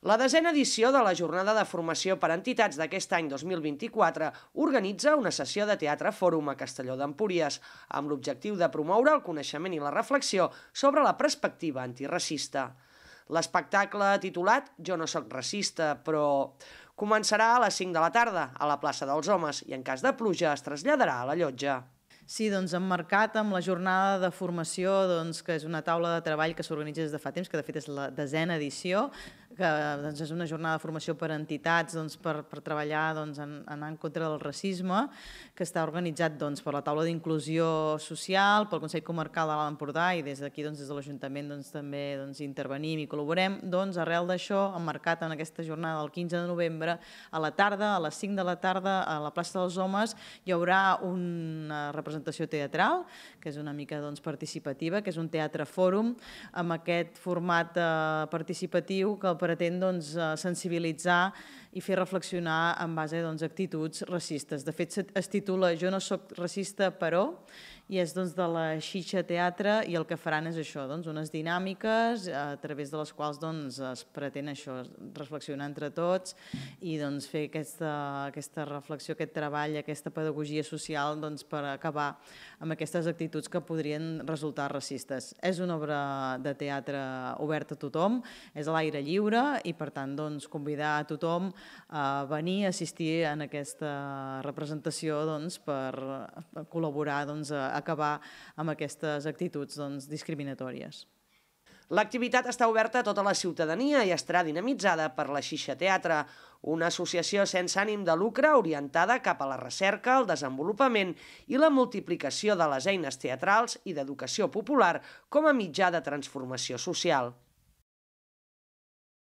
La 10a edició de la Jornada de Formació per Entitats d'aquest any 2024 organitza una sessió de teatre fòrum a Castelló d'Empúries amb l'objectiu de promoure el coneixement i la reflexió sobre la perspectiva antiracista. L'espectacle titulat Jo no sóc racista, però començarà a les 5 de la tarda a la plaça dels Homes i en cas de pluja es traslladarà a la Llotja. Sí, doncs emmarcat amb la jornada de formació, que és una taula de treball que s'organitza des de fa temps, que de fet és la 10a edició, que és una jornada de formació per entitats per treballar anar en contra del racisme, que està organitzat per la taula d'inclusió social, pel Consell Comarcal de l'Alt Empordà i des d'aquí, des de l'Ajuntament, també intervenim i col·laborem. Arrel d'això, emmarcat en aquesta jornada del 15 de novembre, a la tarda, a les 5 de la tarda, a la plaça dels Homes, hi haurà una representació teatral, que és una mica participativa, que és un teatre fòrum, amb aquest format participatiu que pretén sensibilitzar i fer reflexionar en base a actituds racistes. De fet, es titula Jo no soc racista, però, i és de la Xitxa Teatre, i el que faran és això, unes dinàmiques a través de les quals es pretén això, reflexionar entre tots i fer aquesta reflexió, aquest treball, aquesta pedagogia social per acabar amb aquestes actituds que podrien resultar racistes. És una obra de teatre oberta a tothom, és a l'aire lliure i, per tant, convidar a tothom a venir a assistir a aquesta representació per col·laborar a acabar amb aquestes actituds discriminatòries. L'activitat està oberta a tota la ciutadania i estarà dinamitzada per la Xitxa Teatre, una associació sense ànim de lucre orientada cap a la recerca, el desenvolupament i la multiplicació de les eines teatrals i d'educació popular com a mitjà de transformació social.